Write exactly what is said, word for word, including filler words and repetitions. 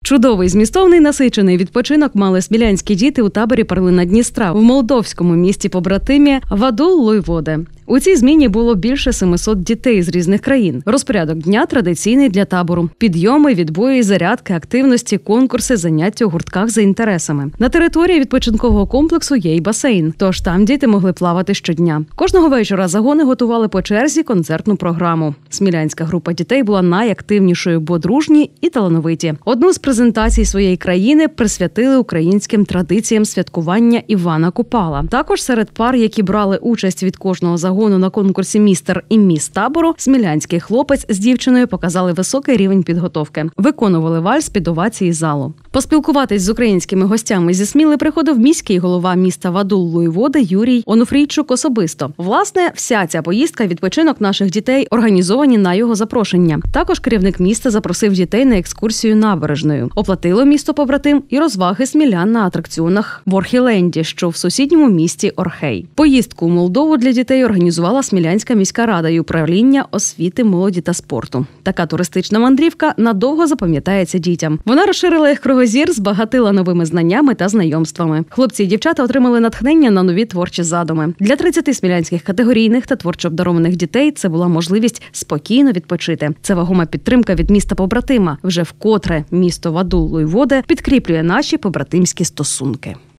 Чудовий, змістовний, насичений відпочинок мали смілянські діти у таборі «Перлина Дністра» в молдовському місті-побратимі Вадул-Луйводе. У цій зміні було більше семисот дітей з різних країн. Розпорядок дня традиційний для табору. Підйоми, відбої, зарядки, активності, конкурси, заняття у гуртках за інтересами. На території відпочинкового комплексу є й басейн, тож там діти могли плавати щодня. Кожного вечора загони готували по черзі концертну програму. Смілянська група дітей була найактивнішою, бо дружні і талановиті. Одну з презентацій своєї країни присвятили українським традиціям святкування Івана Купала. Також серед пар, які брали участь від кожного загону на конкурсі «Містер» і «Міс» табору, смілянський хлопець з дівчиною показали високий рівень підготовки. Виконували вальс під овації залу. Поспілкуватись з українськими гостями зі Сміли приходив міський голова міста Вадул-Луйводе Юрій Онуфрійчук особисто. Власне, вся ця поїздка – відпочинок наших дітей, організовані на його запрошення. Також керівник міста запросив дітей на екскурсію набережною. Оплатило місто-побратим і розваги смілян на атракціонах в Орхіленді, що в сусідньому місті Орхей. Поїздку у Молдову для дітей організувала Смілянська міська рада і управління освіти, молоді та спорту. Така туристична мандрівка надовго запам'ятається дітям. Вона розширила їх кругозір, збагатила новими знаннями та знайомствами. Хлопці і дівчата отримали натхнення на нові творчі задуми. Для тридцяти смілянських категорійних та творчо обдарованих дітей це була можливість спокійно відпочити. Це вагома підтримка від міста-побратима. Вже вкотре місто Вадул-Луйводе підкріплює наші побратимські стосунки.